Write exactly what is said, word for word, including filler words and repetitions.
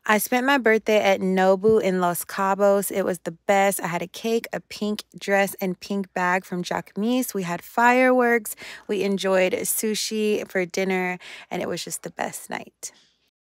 I spent my birthday at Nobu in Los Cabos. It was the best. I had a cake, a pink dress, and pink bag from Jacquemus. We had fireworks. We enjoyed sushi for dinner, and it was just the best night.